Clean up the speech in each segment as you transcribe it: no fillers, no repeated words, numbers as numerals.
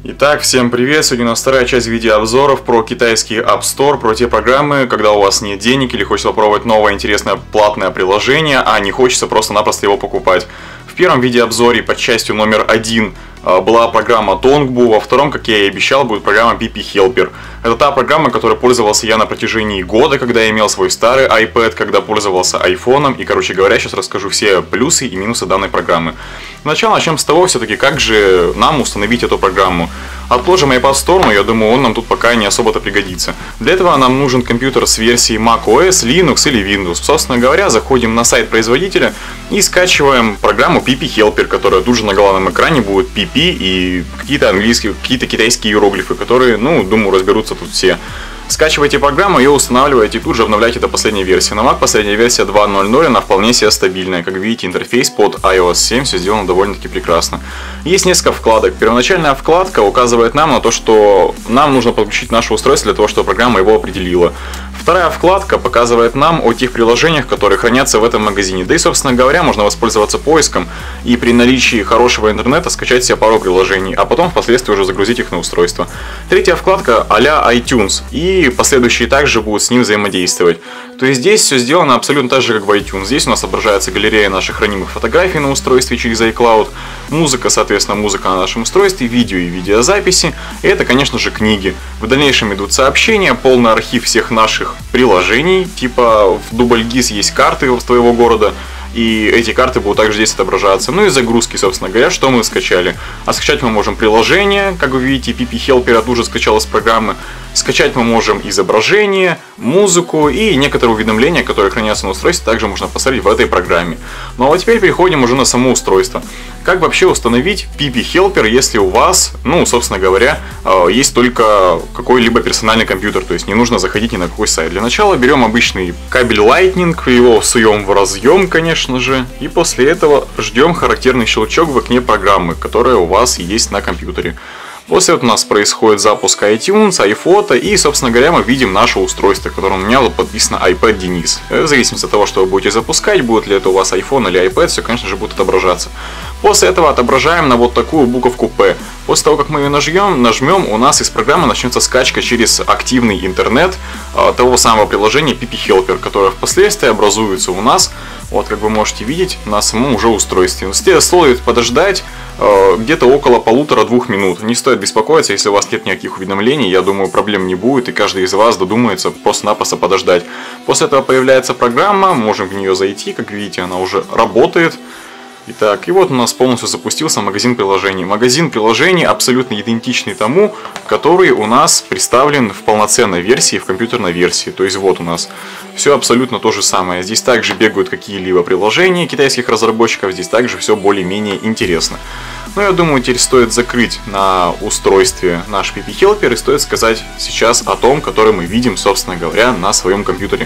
Итак, всем привет! Сегодня у нас вторая часть видеообзоров про китайский App Store, про те программы, когда у вас нет денег или хочется попробовать новое интересное платное приложение, а не хочется просто-напросто его покупать. В первом видеообзоре под частью номер 1 была программа Tongbu, во втором, как я и обещал, будет программа PP Helper. Это та программа, которой пользовался я на протяжении года, когда я имел свой старый iPad, когда пользовался айфоном, и, короче говоря, сейчас расскажу все плюсы и минусы данной программы. Сначала начнем с того, все-таки, как же нам установить эту программу. Отложим iPad в сторону, я думаю, он нам тут пока не особо-то пригодится. Для этого нам нужен компьютер с версией macOS, Linux или Windows. Собственно говоря, заходим на сайт производителя и скачиваем программу PP Helper, которая тут же на главном экране будет PP и какие-то английские, какие-то китайские иероглифы, которые, думаю, разберутся тут все. Скачивайте программу, ее устанавливаете и тут же обновляйте до последней версии. На Mac последняя версия 2.0.0, она вполне себе стабильная. Как видите, интерфейс под iOS 7, все сделано довольно-таки прекрасно. Есть несколько вкладок. Первоначальная вкладка указывает нам на то, что нам нужно подключить наше устройство для того, чтобы программа его определила. Вторая вкладка показывает нам о тех приложениях, которые хранятся в этом магазине. Да и, собственно говоря, можно воспользоваться поиском и при наличии хорошего интернета скачать себе пару приложений, а потом впоследствии уже загрузить их на устройство. Третья вкладка а-ля iTunes, и последующие также будут с ним взаимодействовать. То есть здесь все сделано абсолютно так же, как в iTunes. Здесь у нас отображается галерея наших хранимых фотографий на устройстве через iCloud, музыка, соответственно, музыка на нашем устройстве, видео и видеозаписи, и это, конечно же, книги. В дальнейшем идут сообщения, полный архив всех наших приложений, типа в Дубльгиз есть карты твоего города, и эти карты будут также здесь отображаться. Ну и загрузки, собственно говоря, что мы скачали. А скачать мы можем приложение, как вы видите, PP Helper тут же скачалось с программы. Скачать мы можем изображение, музыку и некоторые уведомления, которые хранятся на устройстве, также можно посмотреть в этой программе. Ну а теперь переходим уже на само устройство. Как вообще установить PP Helper, если у вас, собственно говоря, есть только какой-либо персональный компьютер, то есть не нужно заходить ни на какой сайт. Для начала берем обычный кабель Lightning, его суем в разъем, конечно же, и после этого ждем характерный щелчок в окне программы, которая у вас есть на компьютере. После этого у нас происходит запуск iTunes, iPhoto и, собственно говоря, мы видим наше устройство, которое у меня вот подписано iPad Денис. В зависимости от того, что вы будете запускать, будет ли это у вас iPhone или iPad, все, конечно же, будет отображаться. После этого отображаем на вот такую буковку P. После того, как мы ее нажмем, у нас из программы начнется скачка через активный интернет того самого приложения PP Helper, которое впоследствии образуется у нас, вот как вы можете видеть, на самом уже устройстве. Стоит подождать где-то около 1,5-2 минут. Не стоит беспокоиться, если у вас нет никаких уведомлений, я думаю, проблем не будет, и каждый из вас додумается просто-напросто подождать. После этого появляется программа, можем в нее зайти, как видите, она уже работает. Итак, и вот у нас полностью запустился магазин приложений. Магазин приложений абсолютно идентичный тому, который у нас представлен в полноценной версии, в компьютерной версии. То есть вот у нас все абсолютно то же самое. Здесь также бегают какие-либо приложения китайских разработчиков, здесь также все более-менее интересно. Но я думаю, теперь стоит закрыть на устройстве наш PP Helper и стоит сказать сейчас о том, который мы видим, собственно говоря, на своем компьютере.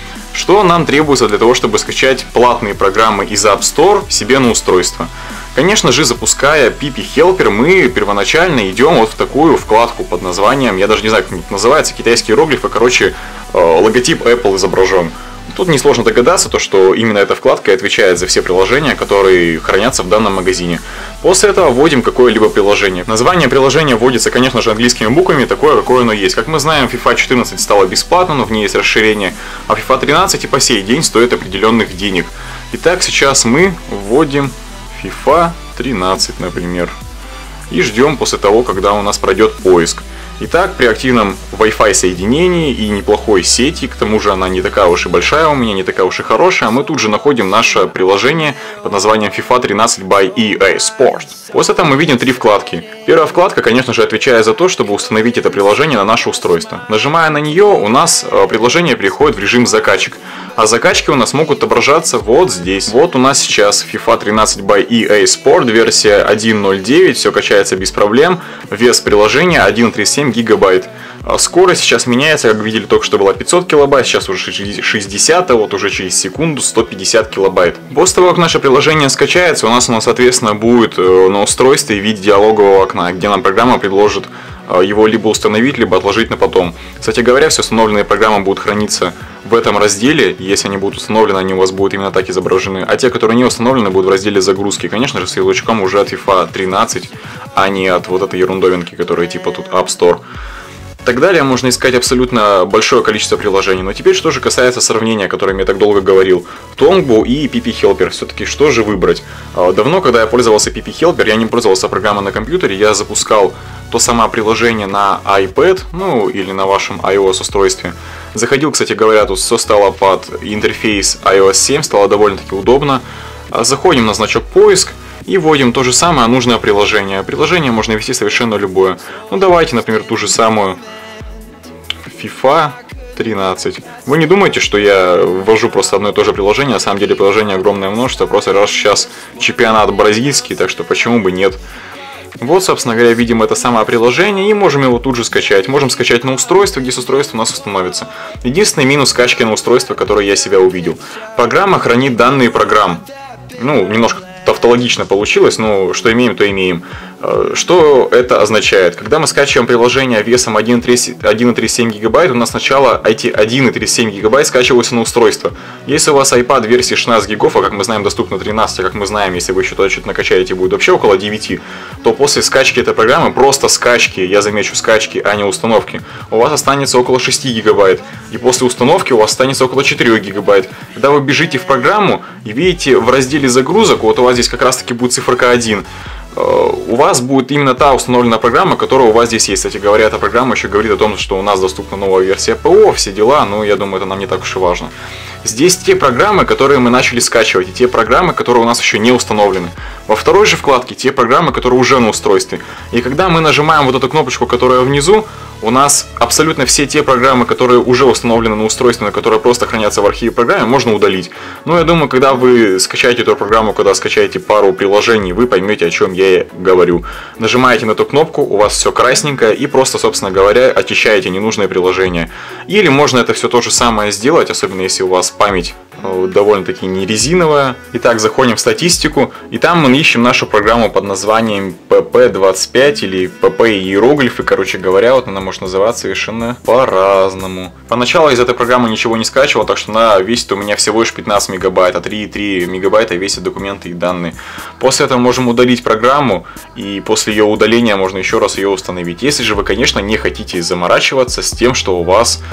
Что нам требуется для того, чтобы скачать платные программы из App Store себе на устройство? Конечно же, запуская PP Helper, мы первоначально идем вот в такую вкладку под названием, я даже не знаю, как это называется, китайские иероглифы, логотип Apple изображен. Тут несложно догадаться, что именно эта вкладка отвечает за все приложения, которые хранятся в данном магазине. После этого вводим какое-либо приложение. Название приложения вводится, конечно же, английскими буквами, такое, какое оно есть. Как мы знаем, FIFA 14 стала бесплатно, но в ней есть расширение, а FIFA 13 и по сей день стоит определенных денег. Итак, сейчас мы вводим FIFA 13, например, и ждем после того, когда у нас пройдет поиск. Итак, при активном Wi-Fi соединении и неплохой сети, к тому же она не такая уж и большая у меня, не такая уж и хорошая, мы тут же находим наше приложение под названием FIFA 13 by EA Sports. После этого мы видим три вкладки. Первая вкладка, конечно же, отвечает за то, чтобы установить это приложение на наше устройство. Нажимая на нее, у нас приложение переходит в режим закачек. А закачки у нас могут отображаться вот здесь. Вот у нас сейчас FIFA 13 by EA Sport, версия 1.09, все качается без проблем. Вес приложения 1,37 гигабайт. Скорость сейчас меняется, как видели, только что была 500 килобайт, сейчас уже 60, а вот уже через секунду 150 килобайт. После того, как наше приложение скачается, у нас соответственно, будет на устройстве в виде диалогового окна, где нам программа предложит его либо установить, либо отложить на потом. Кстати говоря, все установленные программы будут храниться в этом разделе, если они будут установлены, они у вас будут именно так изображены, а те, которые не установлены, будут в разделе загрузки, конечно же, с ярлычком уже от FIFA 13, а не от вот этой ерундовинки, которая типа тут App Store. Так далее можно искать абсолютно большое количество приложений. Но теперь, что же касается сравнения, о котором я так долго говорил. Tongbow и PP Helper. Все-таки что же выбрать? Давно, когда я пользовался PP Helper, я не пользовался программой на компьютере, я запускал то самое приложение на iPad, ну или на вашем iOS устройстве. Заходил, кстати говоря, тут все стало под интерфейс iOS 7, стало довольно-таки удобно. Заходим на значок поиск. И вводим то же самое нужное приложение. Приложение можно ввести совершенно любое. Ну давайте, например, ту же самую FIFA 13. Вы не думаете, что я ввожу просто одно и то же приложение? На самом деле приложение огромное множество. Просто раз сейчас чемпионат бразильский, так что почему бы нет. Вот, собственно говоря, видим это самое приложение и можем его тут же скачать. Можем скачать на устройство, где с устройства у нас установится. Единственный минус скачки на устройство, который я себя увидел. Программа хранит данные программ. Ну, немножко тавтологично получилось, но что имеем, то имеем. Что это означает? Когда мы скачиваем приложение весом 1,37 гигабайт, у нас сначала эти 1,37 гигабайт скачиваются на устройство. Если у вас iPad версии 16 гигов, а как мы знаем доступно 13, а как мы знаем, если вы еще туда что-то накачаете, будет вообще около 9, то после скачки этой программы, просто скачки, я замечу скачки, а не установки, у вас останется около 6 гигабайт. И после установки у вас останется около 4 гигабайт. Когда вы бежите в программу и видите в разделе загрузок, вот у вас здесь как раз таки будет циферка 1, у вас будет именно та установленная программа, которая у вас здесь есть. Кстати говоря, эта программа еще говорит о том, что у нас доступна новая версия ПО, все дела, но я думаю, это нам не так уж и важно. Здесь те программы, которые мы начали скачивать, и те программы, которые у нас еще не установлены. Во второй же вкладке те программы, которые уже на устройстве. И когда мы нажимаем вот эту кнопочку, которая внизу, у нас абсолютно все те программы, которые уже установлены на устройстве, но которые просто хранятся в архиве программы, можно удалить. Но я думаю, когда вы скачаете эту программу, когда скачаете пару приложений, вы поймете, о чем я говорю. Нажимаете на эту кнопку, у вас все красненькое, и просто, собственно говоря, очищаете ненужные приложения. Или можно это все то же самое сделать, особенно если у вас память довольно-таки не резиновая. Итак, заходим в статистику, и там мы ищем нашу программу под названием PP25 или PP иероглифы, короче говоря, вот она может называться совершенно по-разному. Поначалу из этой программы ничего не скачивал, так что она весит у меня всего лишь 15 мегабайт, а 3,3 мегабайта весят документы и данные. После этого можем удалить программу, и после ее удаления можно еще раз ее установить. Если же вы, конечно, не хотите заморачиваться с тем, что у вас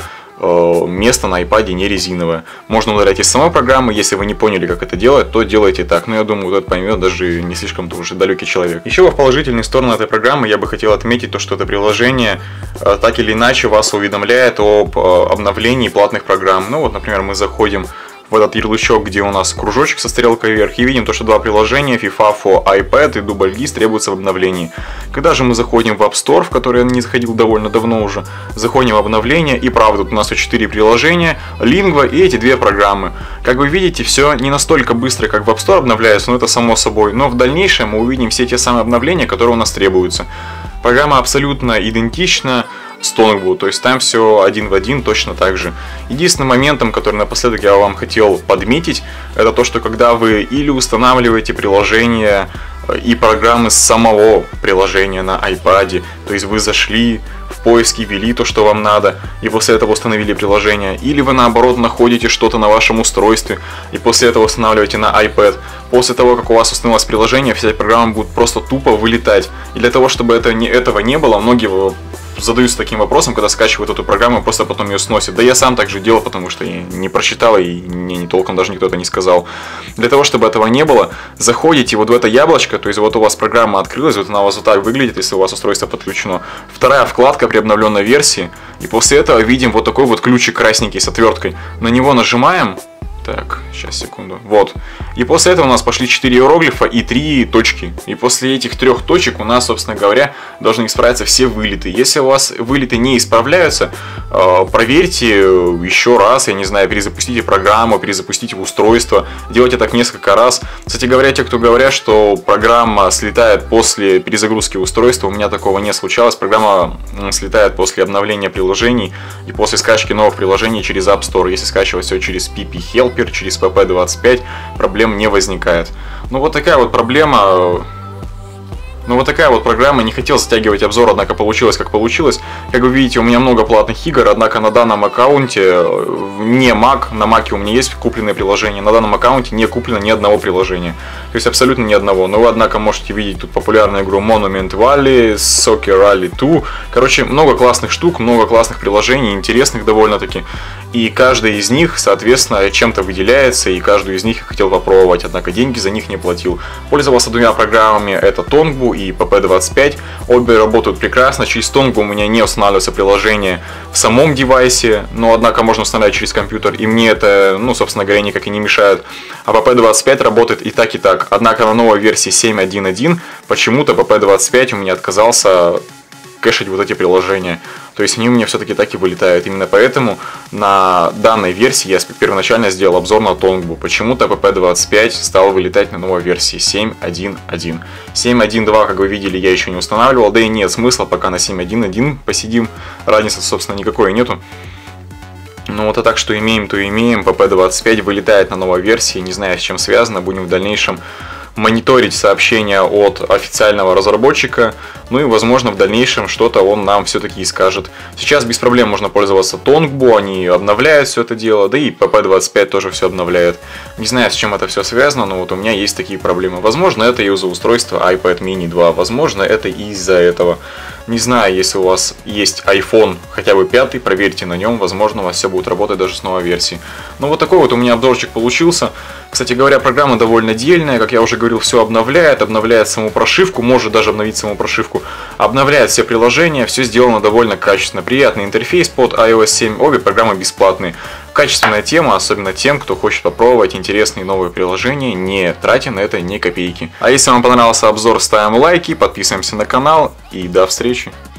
место на iPad не резиновое. Можно удалять из самой программы, если вы не поняли, как это делать, то делайте так. Но я думаю, вот это поймет даже не слишком-то уже далекий человек. Еще в положительные стороны этой программы я бы хотел отметить то, что это приложение так или иначе вас уведомляет об обновлении платных программ. Ну вот, например, мы заходим в этот ярлычок, где у нас кружочек со стрелкой вверх, и видим то, что два приложения FIFA for iPad и Double Geese требуются в обновлении. Когда же мы заходим в App Store, в который я не заходил довольно давно уже, заходим в обновление, и правда, тут у нас 4 приложения, Lingua и эти две программы. Как вы видите, все не настолько быстро, как в App Store обновляется, но это само собой, но в дальнейшем мы увидим все те самые обновления, которые у нас требуются. Программа абсолютно идентична с Tongbow, то есть там все один в один точно так же. Единственным моментом, который напоследок я вам хотел подметить, это то, что когда вы или устанавливаете приложение и программы с самого приложения на iPad, то есть вы зашли в поиске, ввели то, что вам надо, и после этого установили приложение, или вы наоборот находите что-то на вашем устройстве, и после этого устанавливаете на iPad. После того, как у вас установилось приложение, вся программа будет просто тупо вылетать. И для того, чтобы этого не было, многие задаются таким вопросом, когда скачивают эту программу, просто потом ее сносят. Да я сам так же делал, потому что я не прочитал, и мне не толком даже никто это не сказал. Для того, чтобы этого не было, заходите вот в это яблочко, то есть вот у вас программа открылась, вот она у вас вот так выглядит, если у вас устройство подключено. Вторая вкладка при обновленной версии, и после этого видим вот такой вот ключик красненький с отверткой. На него нажимаем. Так, сейчас, секунду. Вот. И после этого у нас пошли 4 иероглифа и 3 точки. И после этих 3 точек у нас, собственно говоря, должны исправиться все вылеты. Если у вас вылеты не исправляются, проверьте еще раз, я не знаю, перезапустите программу, перезапустите устройство. Делайте так несколько раз. Кстати говоря, те, кто говорят, что программа слетает после перезагрузки устройства, у меня такого не случалось. Программа слетает после обновления приложений и после скачки новых приложений через App Store. Если скачивать все через PP Helper, через PP25, проблем не возникает. Ну вот такая вот проблема. Ну вот такая вот программа, не хотел затягивать обзор, однако получилось как получилось. Как вы видите, у меня много платных игр, однако на данном аккаунте, не Mac, на Mac у меня есть купленные приложения, на данном аккаунте не куплено ни одного приложения. То есть абсолютно ни одного. Но вы, однако, можете видеть тут популярную игру Monument Valley, Soccer Rally 2. Короче, много классных штук, много классных приложений, интересных довольно-таки. И каждая из них, соответственно, чем-то выделяется, и каждую из них я хотел попробовать, однако деньги за них не платил. Пользовался двумя программами, это Tongbu и PP25. Обе работают прекрасно. Через Tongbu у меня не устанавливается приложение в самом девайсе, но, однако, можно устанавливать через компьютер, и мне это, ну, собственно говоря, никак и не мешает. А PP25 работает и так, и так. Однако на новой версии 7.1.1 почему-то PP25 у меня отказался кэшить вот эти приложения. То есть они у меня все-таки так и вылетают. Именно поэтому на данной версии я первоначально сделал обзор на Tongbu. Почему-то PP25 стал вылетать на новой версии 7.1.1. 7.1.2, как вы видели, я еще не устанавливал. Да и нет смысла, пока на 7.1.1 посидим. Разницы, собственно, никакой нету. Ну вот, а так что имеем, то имеем. PP25 вылетает на новой версии. Не знаю, с чем связано. Будем в дальнейшем мониторить сообщения от официального разработчика, ну и, возможно, в дальнейшем что-то он нам все-таки и скажет. Сейчас без проблем можно пользоваться Tongbu, они обновляют все это дело, да и PP25 тоже все обновляет. Не знаю, с чем это все связано, но вот у меня есть такие проблемы. Возможно, это из-за устройства iPad mini 2, возможно, это из-за этого. Не знаю, если у вас есть iPhone хотя бы 5, проверьте на нем, возможно, у вас все будет работать даже с новой версии. Ну вот такой вот у меня обзорчик получился. Кстати говоря, программа довольно дельная, как я уже говорил, все обновляет саму прошивку, может даже обновить саму прошивку, обновляет все приложения, все сделано довольно качественно. Приятный интерфейс под iOS 7, обе программы бесплатные. Качественная тема, особенно тем, кто хочет попробовать интересные новые приложения, не тратя на это ни копейки. А если вам понравился обзор, ставим лайки, подписываемся на канал и до встречи.